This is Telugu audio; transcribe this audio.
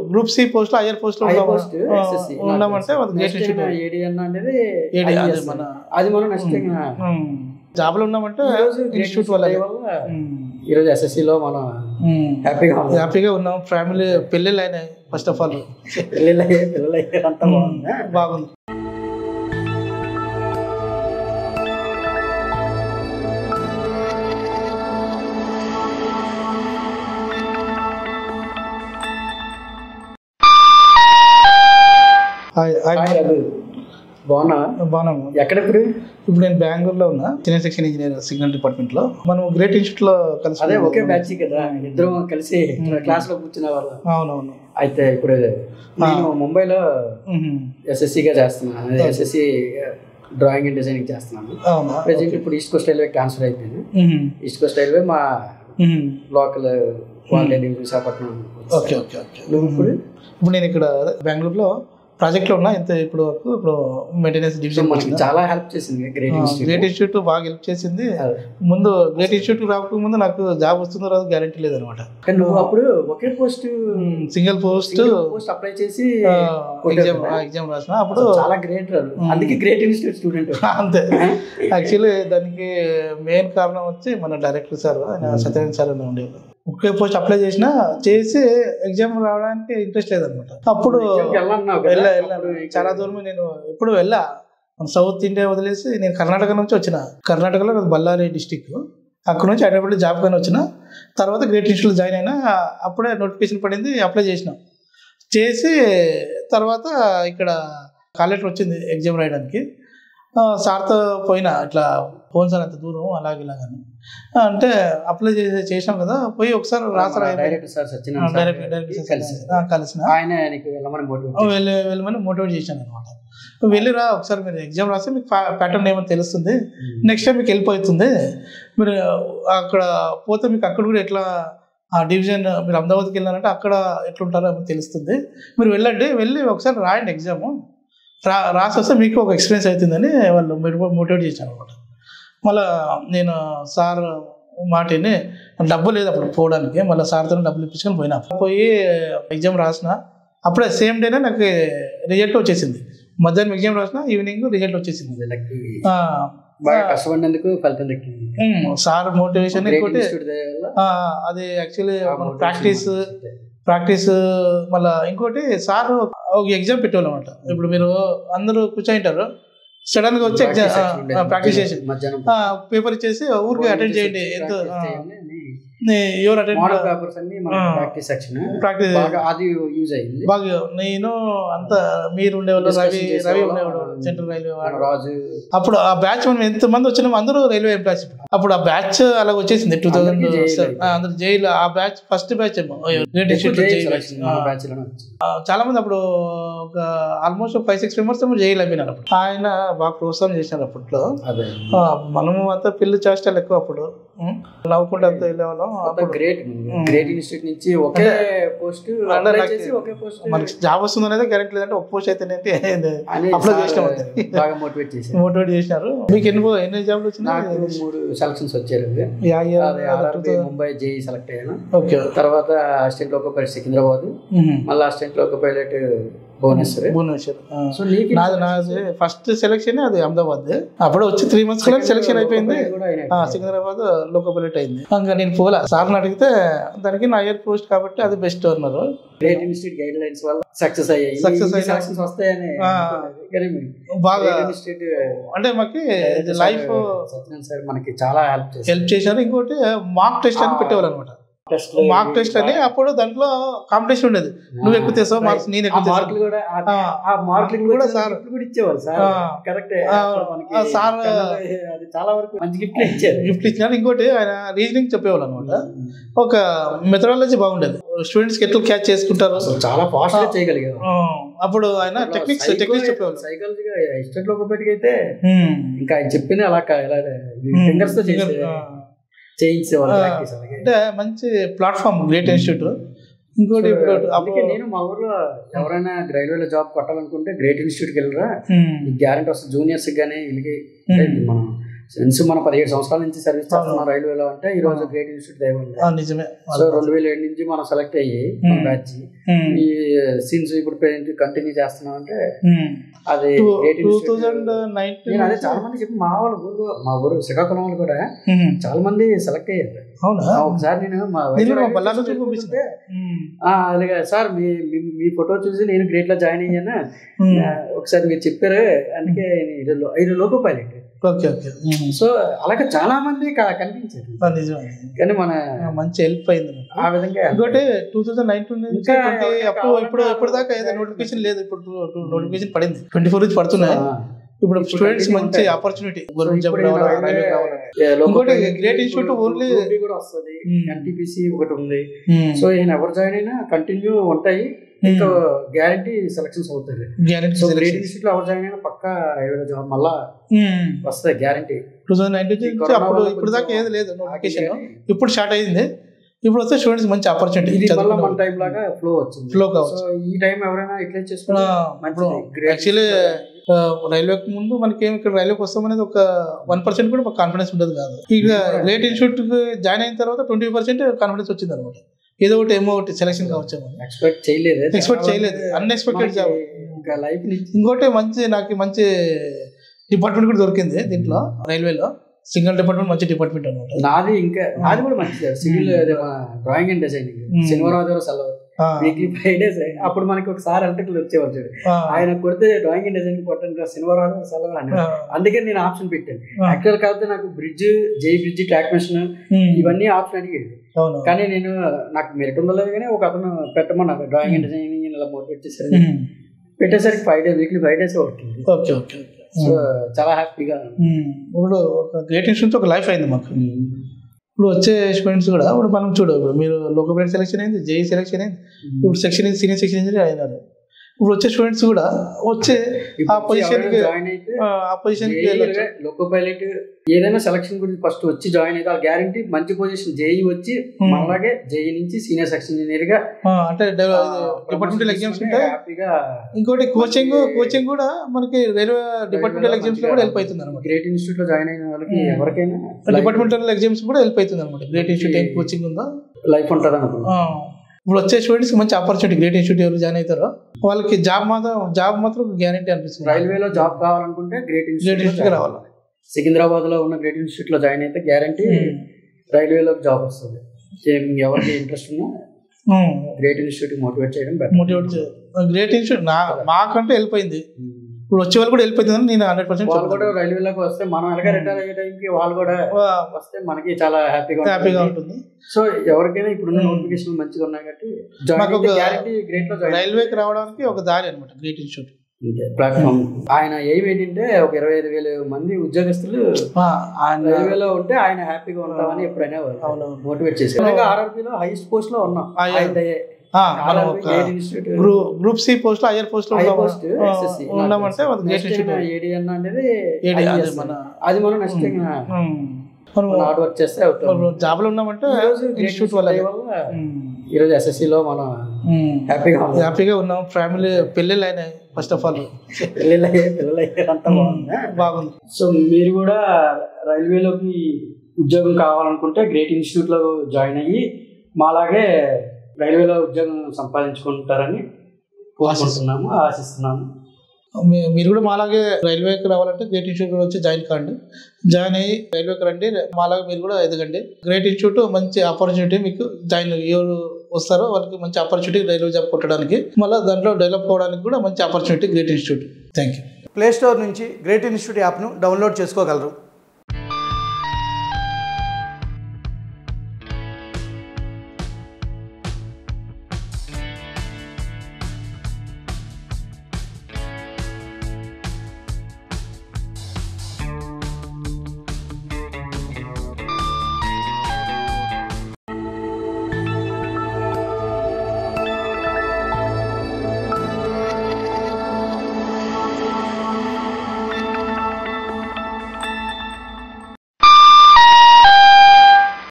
Group C post higher post ఉన్నామంటే అది మనం నెక్స్ట్ జాబ్ లో ఉన్నామంటే ఇన్స్టిట్యూట్ వల్ల ఈరోజు ఎస్ఎస్సిలో మనం హ్యాపీగా ఉన్నాం. ఫ్యామిలీ పెళ్ళిళ్ళు అయినాయి. ఫస్ట్ ఆఫ్ ఆల్ పిల్లలు అంతా బాగుంది. బాగున్నా. ఎక్కడ ఇప్పుడు నేను బెంగళూరులో ఉన్నా. Senior section engineer signal department లో. మనం గ్రేట్ ఇన్స్టిట్యూట్ లో కలిసి అదే ఒకే బ్యాచ్ కదా, ఇద్దరం కలిసి క్లాస్ లో కూర్చునే వాళ్ళు. అవునవును. అయితే ఇప్పుడు నేను ముంబైలో ఎస్ఎస్సిగా చేస్తున్నాను. ఎస్ఎస్సి డ్రాయింగ్ అండ్ డిజైనింగ్ చేస్తున్నాను. ప్రెసెంట్ ఇప్పుడు ఈస్ట్ కోస్ట్ రైల్వే ట్రాన్స్ఫర్ అయిపోయింది. ఈస్ట్ కోస్ట్ రైల్వే మా local Visakhapatnam. Okay okay okay. ఇప్పుడు నేను ఇక్కడ బెంగళూరులో ప్రాజెక్ట్ లో ఉన్నా. ఇప్పుడు మెయింటెనెన్స్ డివిజన్ చాలా హెల్ప్ చేసింది. గ్రేట్ ఇన్స్టిట్యూట్ బాగా హెల్ప్ చేసింది. ముందు గ్రేట్ ఇన్స్టిట్యూట్ రాక ముందు నాకు జాబ్ వస్తుందో రాదు గ్యారెంటీ లేదనమాట. నువ్వు అప్పుడు ఒకే పోస్ట్ సింగిల్ పోస్ట్ అప్లై చేసి ఎగ్జామ్ రాసిన. అప్పుడు చాలా గ్రేట్. అందుకే గ్రేట్ ఇన్స్టిట్యూట్ స్టూడెంట్ అంతే. యాక్చువల్లీ దానికి మెయిన్ కారణం వచ్చి మన డైరెక్టర్ సార్ సత్యనారాయణ సార్ ఉండేవాళ్ళు. ఒకే పోస్ట్ అప్లై చేసి ఎగ్జామ్ రావడానికి ఇంట్రెస్ట్ లేదనమాట. అప్పుడు చాలా దూరం నేను ఎప్పుడు వెళ్ళా. సౌత్ ఇండియా వదిలేసి నేను కర్ణాటక నుంచి వచ్చిన. కర్ణాటకలో బళ్ళారి డిస్టిక్. అక్కడ నుంచి హైదరాబాద్ జాబ్ కానీ వచ్చిన. తర్వాత గ్రేట్ ఇన్స్టిట్యూట్ జాయిన్ అయినా. అప్పుడే నోటిఫికేషన్ పడింది, అప్లై చేసి తర్వాత ఇక్కడ కాల్ వచ్చింది ఎగ్జామ్ రాయడానికి. సార్తో పోయినా ఇట్లా ఫోన్ సార్ అంత దూరం అలాగని అంటే అప్లై చేసాం కదా, పోయి ఒకసారి రాసారు. కలిసిన వెళ్ళమని మోటివేట్ చేశాను అనమాట. వెళ్ళిరా ఒకసారి మీరు ఎగ్జామ్ రాస్తే మీకు ప్యాటర్న్ ఏమో తెలుస్తుంది, నెక్స్ట్ టైం మీకు హెల్ప్ అవుతుంది. మీరు అక్కడ పోతే మీకు అక్కడ కూడా ఎట్లా ఆ డివిజన్ మీరు అహ్మదాబాద్కి వెళ్ళారంటే అక్కడ ఎట్లుంటారో తెలుస్తుంది. మీరు వెళ్ళి ఒకసారి రాయండి ఎగ్జాము, రాసి వస్తే మీకు ఒక ఎక్స్పీరియన్స్ అవుతుందని వాళ్ళు మోటివేట్ చేశాను అనమాట. మళ్ళీ నేను సార్ మాటిని డబ్బు లేదు అప్పుడు పోవడానికి. మళ్ళీ సార్తో డబ్బులు ఇప్పించుకొని పోయి ఎగ్జామ్ రాసిన. అప్పుడే సేమ్ డేనే నాకు రిజల్ట్ వచ్చేసింది. మధ్యాహ్నం ఎగ్జామ్ రాసిన, ఈవినింగ్ రిజల్ట్ వచ్చేసింది. సార్ మోటివేషన్ ఇంకోటి అది యాక్చువల్లీ ప్రాక్టీస్ మళ్ళీ ఇంకోటి సార్ ఒక ఎగ్జామ్ పెట్టేవాళ్ళు అనమాట. ఇప్పుడు మీరు అందరూ కూర్చోంటారు, సడన్ గా వచ్చి ఎగ్జామ్ ప్రాక్టీస్ చేసి పేపర్ ఇచ్చేసి ఊరికి అటెండ్ చేయండి. ఎవరు అటెండ్ ప్రాక్టీస్ బాగా నేను అంత మీరు ఉండేవాళ్ళు, రవి ఉండేవాడు సెంట్రల్ రైల్వే రాజు. అప్పుడు ఆ బ్యాచ్ మనం ఎంత మంది వచ్చినామో అందరూ రైల్వే ఎంప్లాయీస్. అప్పుడు ఆ బ్యాచ్ అలా వచ్చేసింది 2000 అందరు జైలు. ఆ బ్యాచ్ ఫస్ట్ బ్యాచ్ ఏమో చాలా మంది అప్పుడు ఒక ఆల్మోస్ట్ 5-6 మెంబర్స్ ఏమో జైలు అయిపోయినారు. అప్పుడు ఆయన బాగా ప్రోత్సాహం చేసినారు అప్పట్లో. మనము అంతా పిల్లి చేష్టాలు ఎక్కువ అప్పుడు నవ్వుకుంటే అంతా వెళ్ళేవాళ్ళం. గ్రేట్ ఇన్స్టిట్యూట్ నుంచి ఒకే పోస్ట్ మనకి జాబ్ వస్తుంది అనేది గ్యారెంటీ లేదంటే ఒక పోస్ట్ అయితే అప్లై మోటివేట్ చేసినారు. మీకు ఎన్ని జాబ్లు వచ్చినాయి? 3 సెలక్షన్స్ వచ్చారు. ముంబై జేఈ సెలెక్ట్ అయ్యాను. తర్వాత అసిస్టెంట్ లోకో పైలట్ సికింద్రాబాద్, మళ్ళీ అసిస్టెంట్ లోకో పైలట్ భువనేశ్వర్. నాది ఫస్ట్ సెలక్షన్ అది అహ్మదాబాద్. అప్పుడు వచ్చి 3 months సెలక్షన్ అయిపోయింది. సికింద్రాబాద్ లోకో పైలట్ అయింది. ఇంకా నేను పోలే. సార్ని అడిగితే దానికి నా ఇయర్ పోస్ట్ కాబట్టి అది బెస్ట్ అన్నారు. గ్రేట్ ఇన్స్టిట్యూట్ గైడ్ లైన్స్ వల్ల సక్సెస్ వస్తాయని బాగా అంటే మాకు లైఫ్ సార్ మనకి చాలా హెల్ప్ చేశారు. ఇంకోటి మాక్ టెస్ట్ అని పెట్టేవాళ్ళు అనమాట. మార్క్ టెస్ట్ అని అప్పుడు దాంట్లో కాంపిటీషన్ ఉండేది. నువ్వు ఎక్కువ తెస్తావు మార్క్స్, నేను ఎక్కువ సార్ చాలా వరకు మంచి గిఫ్ట్ ఇచ్చినారు. ఇంకోటి ఆయన రీజనింగ్ చెప్పేవాళ్ళు అనమాట. ఒక మెథడాలజీ బాగుండేది. స్టూడెంట్స్ ఎట్లా క్యాచ్ చేసుకుంటారు, చాలా ఫాస్ట్ గా చేయగలిగారు. అప్పుడు ఆయన టెక్నిక్స్ చెప్పేవాళ్ళు. సైకాలజీగా ఇన్స్టిట్యూట్ లో ఒకటికైతే ఇంకా ఆయన చెప్పింది అలా ఫింగర్స్ తో అంటే మంచి ప్లాట్ఫామ్ గ్రేట్ ఇన్స్టిట్యూట్. ఇంకోటి అందుకే నేను మా ఊర్లో ఎవరైనా రైల్వేలో జాబ్ కొట్టాలనుకుంటే గ్రేట్ ఇన్స్టిట్యూట్కి వెళ్ళరా, గ్యారెంటీ వస్తుంది. జూనియర్స్ కానీ వీళ్ళకి మనం సిన్స్ మన 17 సంవత్సరాల నుంచి సర్వీస్ చేస్తున్నాం రైల్వేలో అంటే ఈ రోజు గ్రేట్ ఇన్స్టిట్యూట్ దైవం నిజమే. సో 2007 నుంచి మనం సెలెక్ట్ అయ్యి బ్యాచ్ ఈ సిన్స్ ఇప్పుడు కంటిన్యూ చేస్తున్నాం అంటే అది 2019. అదే చాలా మంది చెప్పి మా ఊరు శ్రీకాకుళం వాళ్ళు కూడా చాలా మంది సెలెక్ట్ అయ్యారు. ఒకసారి నేను మా అలాగే సార్ మీ ఫోటో చూసి నేను గ్రేట్ లో జాయిన్ అయ్యాను, ఒకసారి మీరు చెప్పారు అందుకే 5 లోకో పైలట్. సో అలాగే చాలా మంది కనిపించారు కానీ మన మంచి హెల్ప్ అయింది ఆ విధంగా. ఇంకోటి 2019 నుంచి ఇప్పుడు దాకా ఏదో నోటిఫికేషన్ లేదు, ఇప్పుడు నోటిఫికేషన్ పడింది 24 నుంచి పడుతున్నాయి. ఇప్పుడు స్టూడెంట్స్ మంచి ఆపర్చునిటీ ఇంకోటి గ్రేట్ ఇన్స్టిట్యూట్ ఓన్లీ కూడా వస్తుంది, ఎన్టీపీసీ ఒకటి ఉంది. సో ఈయన ఎవరు జాయిన్ అయినా కంటిన్యూ ఉంటాయి, ఇంకా గ్యారంటీ సెలక్షన్స్ అవుతాయి. సో గ్రేట్ ఇన్స్టిట్యూట్ లో ఎవరు జాయిన్ అయినా పక్కా రైల్వే జాబ్ మళ్ళా వస్తాయి గ్యారంటీ. 2019 అప్పుడు ఇప్పుడు దాకా ఏది లేదు నోటిఫికేషన్, ఇప్పుడు స్టార్ట్ అయింది. ఇప్పుడు వస్తే స్టూడెంట్స్ మంచి ఆపర్చునిటీ, మన టైం లాగా ఫ్లో వచ్చింది, ఫ్లో కావచ్చు. ఈ టైం ఎవరైనా ఇట్లా చేసుకున్నా యాక్చువల్లీ రైల్వేకి ముందు మనకి ఇక్కడ రైల్వేకి వస్తామనేది ఒక 1% కూడా మాకు కాన్ఫిడెన్స్ ఉండదు కాదు. ఇక గ్రేట్ ఇన్స్టిట్యూట్ జాయిన్ అయిన తర్వాత 20% కాన్ఫిడెన్స్ వచ్చింది అనమాట. ఏదో ఒకటి ఏమో ఒకటి సెలక్షన్ కావచ్చు, ఎక్స్పెక్ట్ చేయలేదు అన్ఎక్స్పెక్టెడ్ జాబ్. ఇంకోటి నాకు మంచి డిపార్ట్మెంట్ కూడా దొరికింది దీంట్లో రైల్వేలో. సింగిల్ డిపార్ట్మెంట్ మంచి డిపార్ట్మెంట్ అనమాట. నాది కూడా మంచిది సివిల్ డ్రాయింగ్ అండ్ డిజైనింగ్. శనివారం ఆదివారం సెలవు, వీక్లీ 5 days. అప్పుడు మనకి ఒకసారి ఎలక్ట్రికల్ వచ్చేవాడు, ఆయన కొడితే డ్రాయింగ్ అండ్ డిజైనింగ్ కొట్టండి శనివారం ఆదివారం సెలవు అని. అందుకని నేను ఆప్షన్ పెట్టాను. యాక్చువల్ కాకపోతే నాకు బ్రిడ్జ్, జై బ్రిడ్జ్, ట్రాక్ మిషన్ ఇవన్నీ ఆప్షన్ అడిగేది. కానీ నేను నాకు మెరిట్ ఉండలేదు కానీ ఒక అతను పెట్టమన్నారు డ్రాయింగ్ అండ్ డిజైనింగ్ ఇలా మోటివేట్ చేశారు. పెట్టేసరికి 5 days, weekly 5 days work. So చాలా హ్యాపీగా. ఇప్పుడు ఒక గ్రేట్ ఇన్స్టిట్యూట్ ఒక లైఫ్ అయింది మాకు. ఇప్పుడు వచ్చే స్టూడెంట్స్ కూడా ఇప్పుడు మనం ఇప్పుడు మీరు లోకల్ బ్రాండ్ సెలెక్షన్ అయింది, జేఈ సెలెక్షన్ అయింది, ఇప్పుడు సెక్షన్ సీనియర్ సెక్షన్ ఇంజనీర్ అయినారు. ఇప్పుడు వచ్చే స్టూడెంట్స్ కూడా వచ్చే ఆ పొజిషన్ లోకో పైలట్ ఏదైనా సెలక్షన్ గురించి ఫస్ట్ వచ్చి జాయిన్ అయితే ఆ గ్యారంటీ మంచి పొజిషన్. జేఈ వచ్చి అలాగే జేఈ నుంచి సీనియర్ సెక్షన్ ఇంజనీర్ గా అంటే డిపార్ట్మెంటల్ ఎగ్జామ్స్ ఉంటాయి. ఇంకోటి కోచింగ్ కూడా మనకి రైల్వే డిపార్ట్మెంటల్ ఎగ్జామ్స్ లో కూడా హెల్ప్ అవుతుంది అనమాట. గ్రేట్ ఇన్స్టిట్యూట్ లో జాయిన్ అయిన వాళ్ళకి ఎవరికైనా డిపార్ట్మెంటల్ ఎగ్జామ్స్ కూడా హెల్ప్ అవుతుంది అనమాట. గ్రేట్ ఇన్స్టిట్యూట్ ఏం కోచింగ్ ఉందో లైఫ్ ఉంటుంది అనుకుంటా. ఇప్పుడు వచ్చే స్టూడెంట్స్ మంచి ఆపర్చునిటీ. గ్రేట్ ఇన్స్టిట్యూట్ ఎవరు జాయిన్ అవుతారో వాళ్ళకి జాబ్ మాత్రం గ్యారంటీ అనిపిస్తుంది. రైల్వేలో జాబ్ కావాలనుకుంటే గ్రేట్ ఇన్స్టిట్యూట్ రావాలి. సికింద్రాబాద్ లో ఉన్న గ్రేట్ ఇన్స్టిట్యూట్ లో జాయిన్ అయితే గ్యారంటీ రైల్వేలో జాబ్ వస్తుంది. ఎవరికి ఇంట్రెస్ట్ ఉన్నా గ్రేట్ ఇన్స్టిట్యూట్ మోటివేట్ చేయడం. గ్రేట్ ఇన్స్టిట్యూట్ మాకంటే వెళ్ళిపోయింది, ఇప్పుడు వచ్చే వాళ్ళు కూడా వెళ్ళిపోతుందని నేను 100% వాళ్ళు కూడా రైల్వేలోకి వస్తే మనం ఎలాగ రిటైర్ అయ్యే టైంకి వాళ్ళు కూడా వస్తే మనకి చాలా హ్యాపీగా ఉంటుంది. సో ఎవరికైనా ఇప్పుడు నోటిఫికేషన్ మంచిగా ఉన్నాయి కాబట్టి గ్రేట్ లో రైల్వేకి రావడానికి ఒక దారి అనమాట గ్రేట్ ఇన్స్టిట్యూట్ ప్లాట్ఫామ్. ఆయన ఏం ఏంటంటే ఒక 25,000 మంది ఉద్యోగస్తులు రైల్వేలో ఉంటే ఆయన హ్యాపీగా ఉంటామని ఎప్పుడైనా మోటివేట్ చేశారు. ఆర్ఆర్బీలో హైయెస్ట్ పోస్ట్ లో ఉన్నాం. గ్రూప్ సి పోస్ట్ లో హైయర్ పోస్ట్ లో ఉన్నామంటే అది మనం నెక్స్ట్ హార్డ్ వర్క్ చేస్తే జాబ్ లో ఉన్నామంటే ఇన్స్టిట్యూట్ వల్ల ఈరోజు ఎస్ఎస్సిలో మనం హ్యాపీగా ఉన్నాం. ఫ్యామిలీ పెళ్ళిళ్ళు అయినాయి. ఫస్ట్ ఆఫ్ ఆల్ పిల్లలు అయ్యారు, అంతా బాగుంది. సో మీరు కూడా రైల్వేలోకి ఉద్యోగం కావాలనుకుంటే గ్రేట్ ఇన్స్టిట్యూట్ లో జాయిన్ అయ్యి మాలాగే రైల్వేలో ఉద్యోగం సంపాదించుకుంటారని ఆశిస్తున్నాము. మీరు కూడా మాలాగే రైల్వేకి రావాలంటే గ్రేట్ ఇన్స్టిట్యూట్ వచ్చి జాయిన్ అయ్యి రైల్వేకి రండి. మాలాగా మీరు కూడా ఎదగండి. గ్రేట్ ఇన్స్టిట్యూట్ మంచి ఆపర్చునిటీ మీకు. జాయిన్ ఎవరు వస్తారో వాళ్ళకి మంచి ఆపర్చునిటీ రైల్వే జాబ్ కొట్టడానికి, మళ్ళీ దాంట్లో డెవలప్ అవ్వడానికి కూడా మంచి opportunity great institute. Thank you. Play store నుంచి గ్రేట్ ఇన్స్టిట్యూట్ యాప్ను డౌన్లోడ్ చేసుకోగలరు.